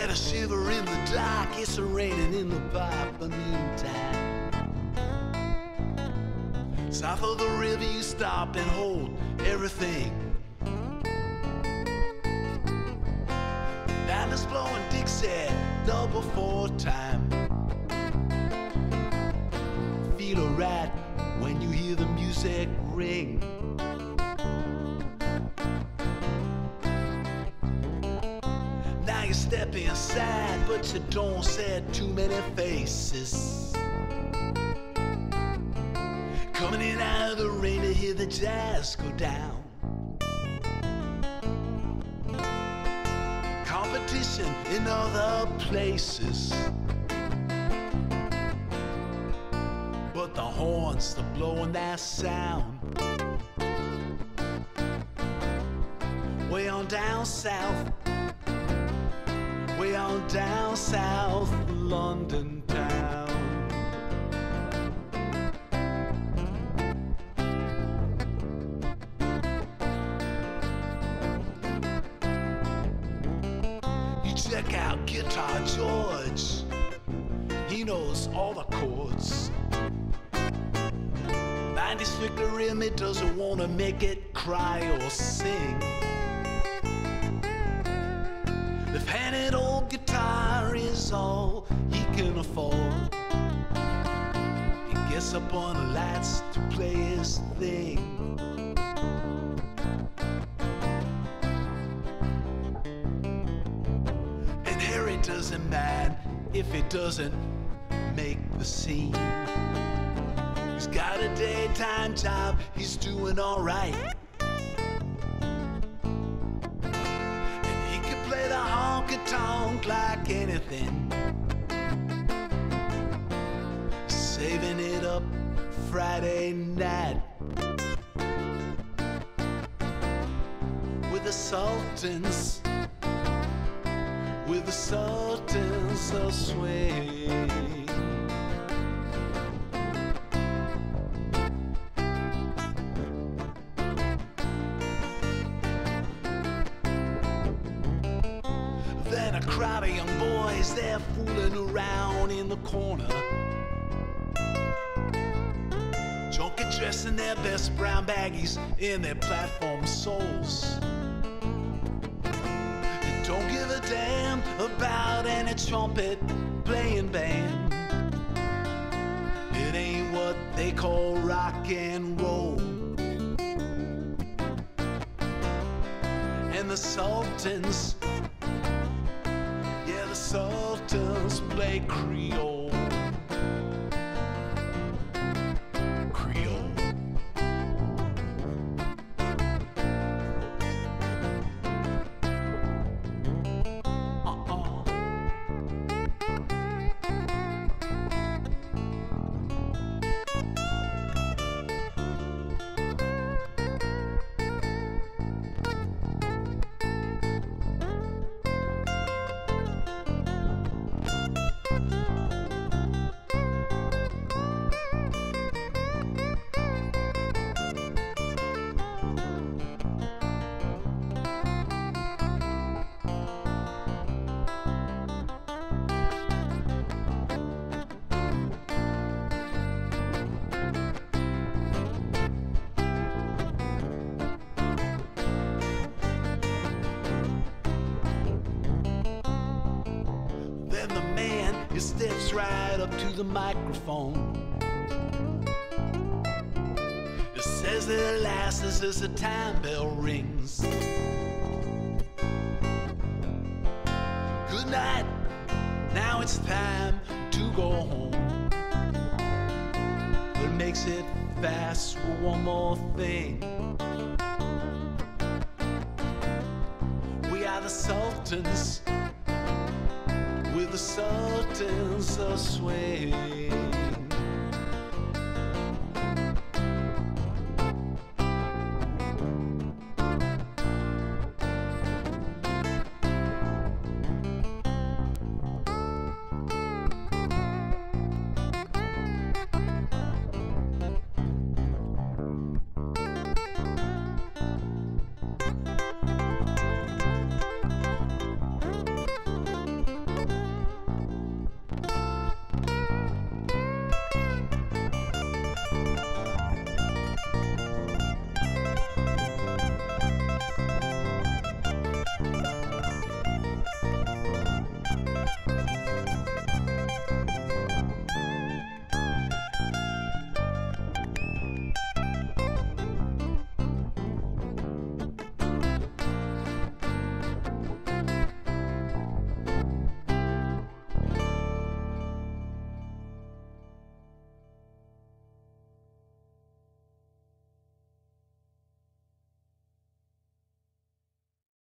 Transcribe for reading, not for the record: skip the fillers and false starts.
get a shiver in the dark. It's raining in the pipe a noontime. South of the river you stop and hold everything. Band is blowing Dixie double 4 time. Feel alright when you hear the music ring. Now you step inside, but you don't see too many faces. Coming in out of the rain to hear the jazz go down. Competition in other places, but the horns, they're blowing that sound. Way on down south, way on down south, London town. Check out Guitar George, he knows all the chords. Mind is flickering, he doesn't want to make it cry or sing. The painted old guitar is all he can afford. He gets up on the lights to play his thing. Doesn't mind if it doesn't make the scene. He's got a daytime job, he's doing alright. And he can play the honky-tonk like anything, saving it up Friday night with the Sultans. With the Sultans of swing. Then a crowd of young boys, they're fooling around in the corner, junkie dressed in their best brown baggies in their platform soles. Don't give a damn about any trumpet playing band. It ain't what they call rock and roll. And the Sultans, yeah, the Sultans play Creole. He steps right up to the microphone. It says that it lasts as the time bell rings. Good night, now it's time to go home. But it makes it fast for one more thing. We are the Sultans, with the Sultans of swing.